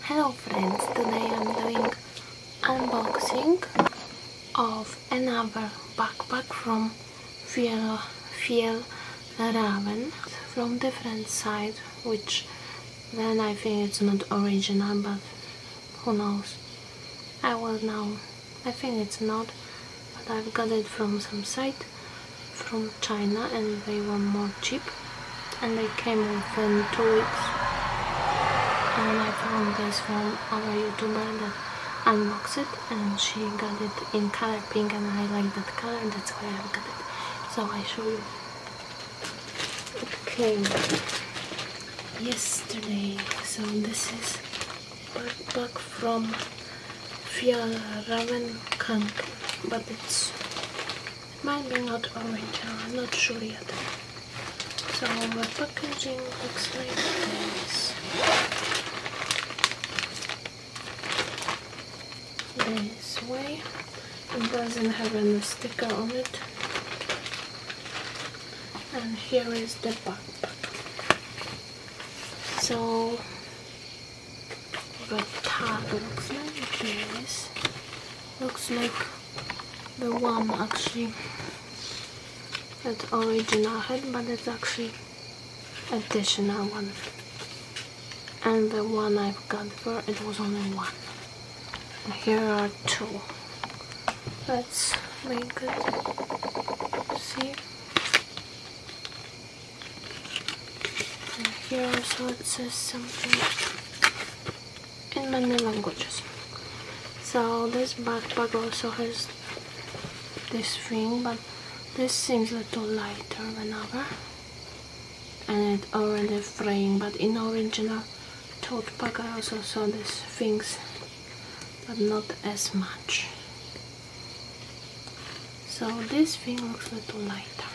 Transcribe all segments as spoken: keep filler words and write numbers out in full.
Hello friends, today I'm doing unboxing of another backpack from Fjell, Fjällräven from different side, which then I think it's not original, but who knows. I will know. I think it's not, but I've got it from some site from China and they were more cheap and they came within two weeks. And I found this from our YouTuber that unboxed it and she got it in color pink and I like that color, that's why I got it. So I show you. It came yesterday. So this is backpack from Fjällräven country, but it's it might be not original, I'm not sure yet. So the packaging looks like this. This way. It doesn't have any sticker on it. And here is the backpack. So the tag looks like this. Looks like the one actually that original had, but it's actually additional one. And the one I've got for it was only one. And here are two. Let's make it see. And here also it says something in many languages. So this backpack also has this thing, but this seems a little lighter than other. And it already fraying, but in original tote pack I also saw these things, but not as much. So this thing looks a little lighter.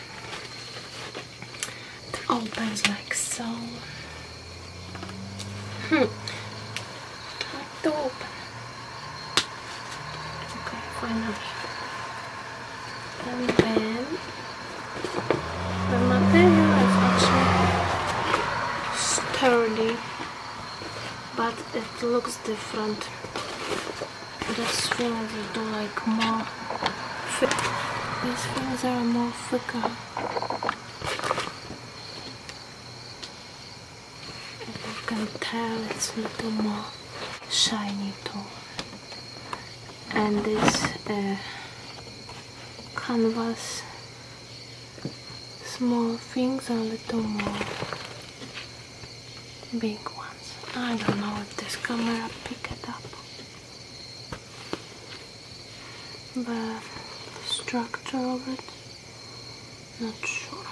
It opens like so. Hmm. Hard to open. Okay, finally. And then the material is actually sturdy, but it looks different. This thing is a little like more thick. These things are more thicker. As you can tell, it's a little more shiny too. And this uh, canvas small things are a little more big ones. I don't know if this camera pick it up. The structure of it, not sure.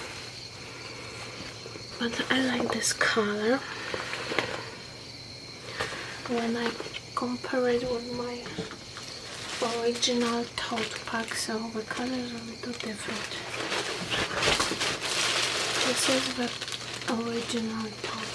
But I like this color. When I compare it with my original tote pack, so the colors are a little different. This is the original tote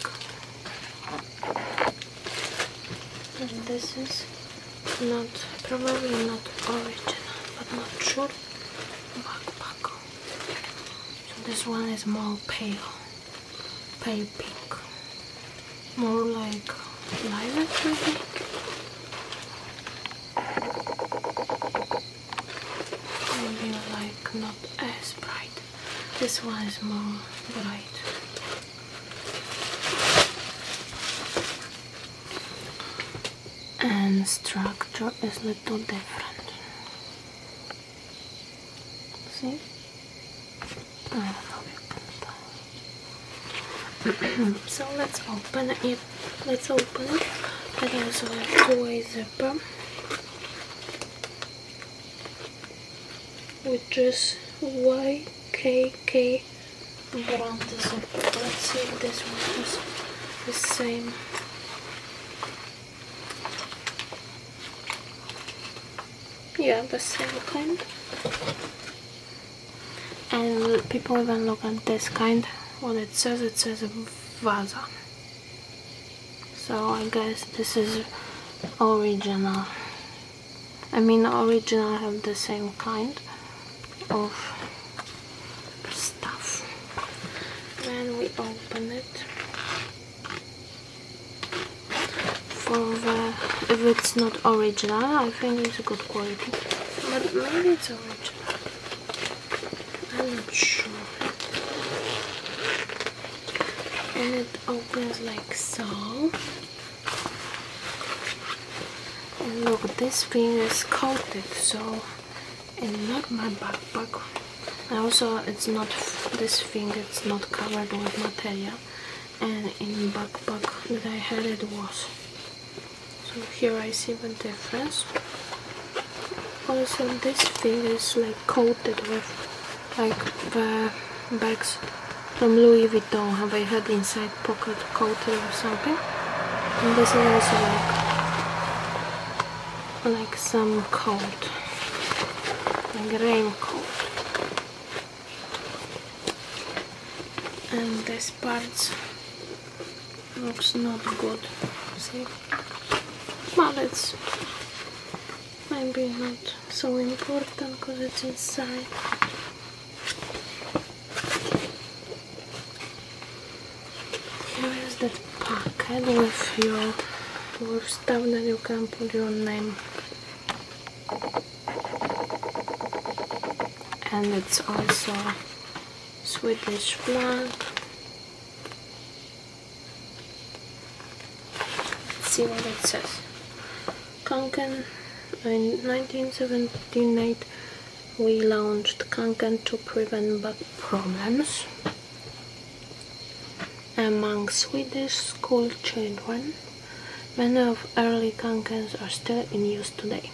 pack, and this is not, probably not original, but not sure, backpack. So this one is more pale, pale pink, more like lilac maybe. Maybe like not as bright. This one is more bright. And structure is a little different. See? I don't know if you can tell. So let's open it. Let's open it. It also has two-way zipper, which is Y K K brand zipper. Let's see if this one is the same. Yeah, the same kind. And people even look at this kind. What it says, it says Vaza. So I guess this is original. I mean, original have the same kind of stuff. When we open it, for the, if it's not original, I think it's good quality, but maybe it's original, I'm not sure. And it opens like so. And look, this thing is coated, so it's not my backpack. And also it's not, this thing, it's not covered with material, and in backpack that I had it was. So here I see the difference. Also this thing is like coated with like the bags from Louis Vuitton, how they had inside pocket coated or something. And this is also like like some coat, like raincoat. And this part looks not good, see? But it's maybe not so important because it's inside. Here is that packet with your with stuff that you can put your name. And it's also Swedish flag. Let's see what it says. Kanken, in nineteen seventy-eight we launched Kanken to prevent back problems among Swedish school children. Many of early Kankens are still in use today.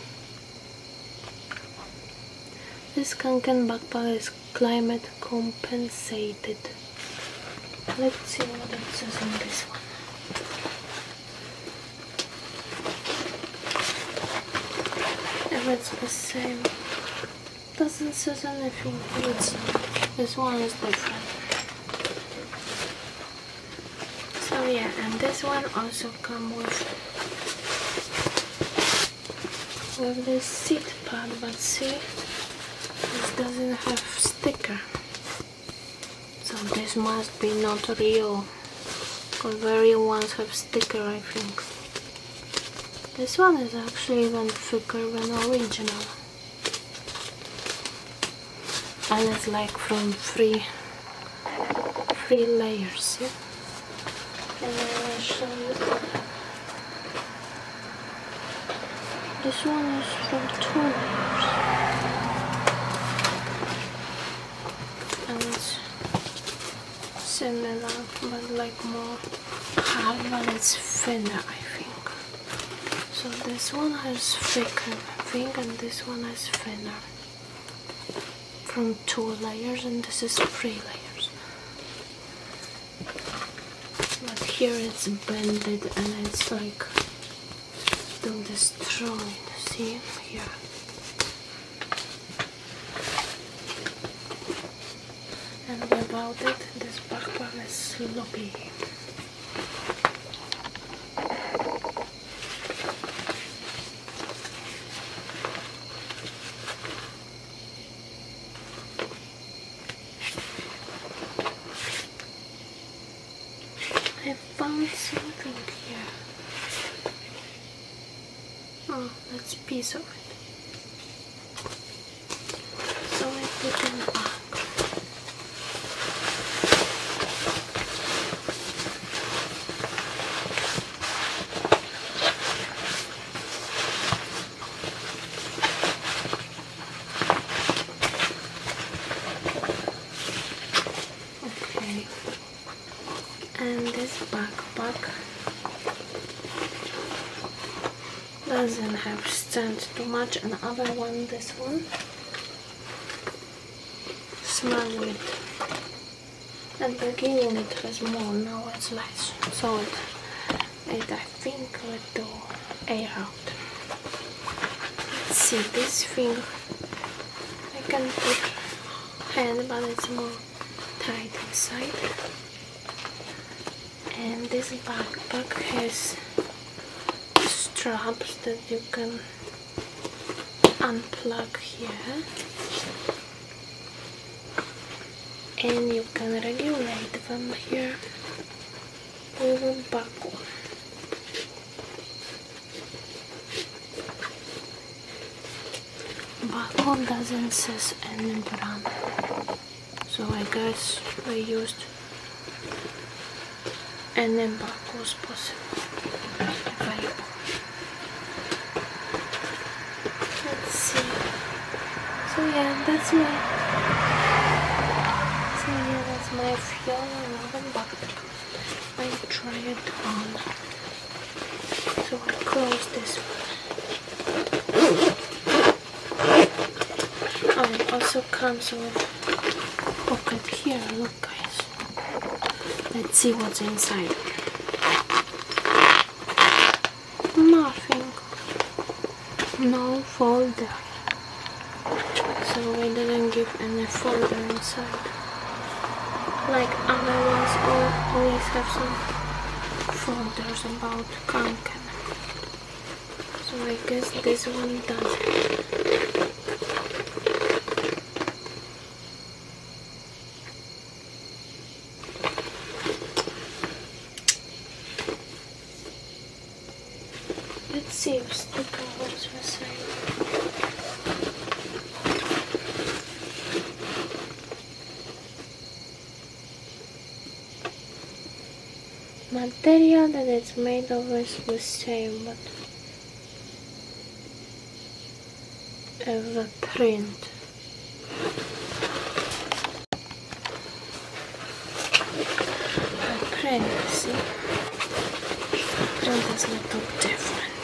This Kanken backpack is climate compensated. Let's see what it says on this one. If it's the same, doesn't say anything. It's, this one is different. So yeah, and this one also comes with with this seat pad, but see, this doesn't have sticker, so this must be not real, because the real ones have sticker, I think. This one is actually even thicker than original, and it's like from three three layers, see? And I will show you. This one is from two layers. And it's similar, but like more hard, but it's thinner, I think. So this one has thicker thing, and this one is thinner. From two layers, and this is three layers. But here it's bended, and it's like still destroyed. See here. And without it, this backpack is sloppy. I found something here. Oh, that's a piece of it. So I put in the bag. Okay. And this backpack doesn't have stand too much, and other one, this one, small it. At the beginning it has more, now it's less, so it, it I think let the air out. Let's see, this thing I can put hand, but it's more tight inside. And this backpack has straps that you can unplug here, and you can regulate them here with a buckle. barcode doesn't says any brand, so I guess I used any barcodes possible available. Let's see. So yeah, that's my so yeah that's my Fiona eleven bucket. I try it on. So I close this one. Oh, it also comes with pocket here. Look, guys. Let's see what's inside. Nothing. No folder. So we didn't give any folder inside. Like other ones always have some folders about Kanken. So I guess this one doesn't. Let's see if sticker was the same. Material that it's made of is the same, but uh, the print. The print, see? The print is a little different.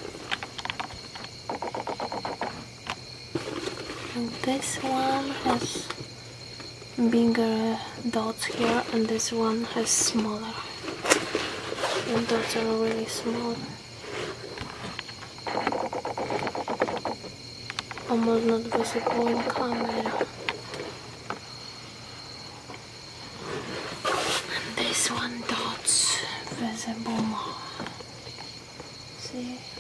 And this one has bigger dots here, and this one has smaller. And dots are really small. Almost not visible in camera. And this one dots visible more. See?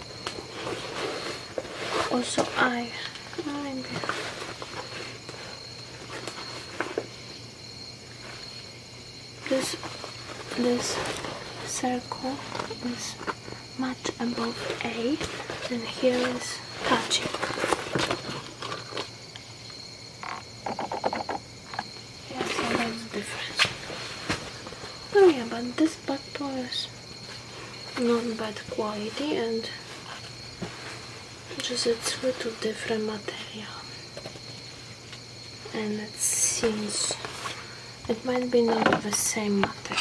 Also I maybe this this circle is much above A, and here is touching. Yeah, so that's the difference. Oh yeah, but this bottle is not bad quality, and just it's little different material, and it seems it might be not the same material.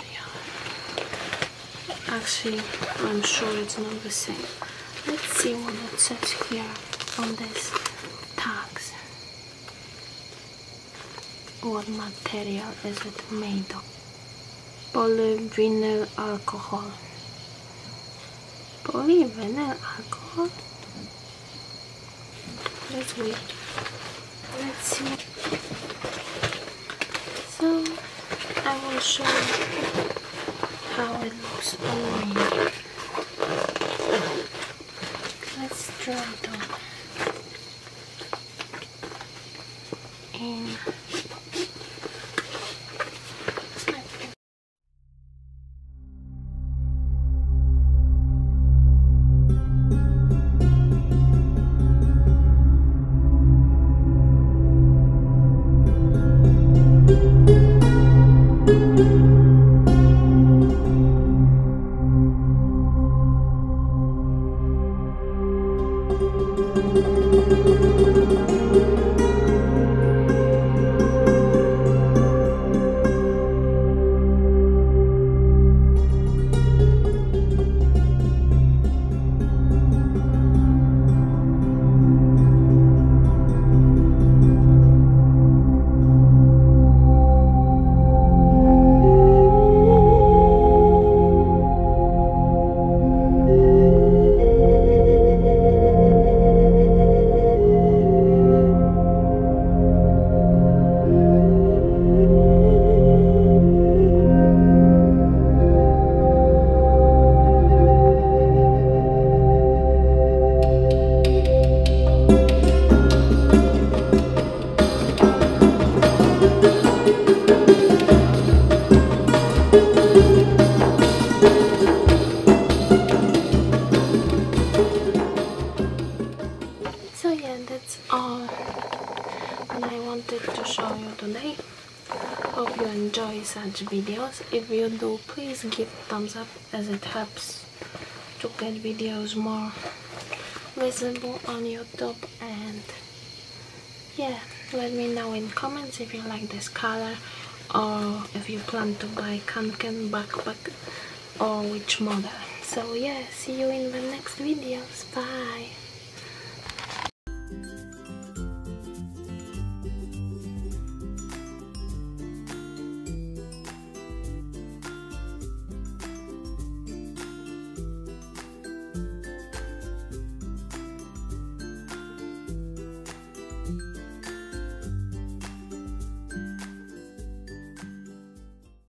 Actually, I'm sure it's not the same. Let's see what it says here on this tags. What material is it made of? Polyvinyl alcohol. Polyvinyl alcohol? That's weird. Let's see. So, I will show you how it looks on me. Let's try it on. In you. enjoy such videos. If you do, please give thumbs up, as it helps to get videos more visible on YouTube. And yeah, let me know in comments if you like this color, or if you plan to buy Kanken backpack, or which model. So yeah, see you in the next videos. Bye.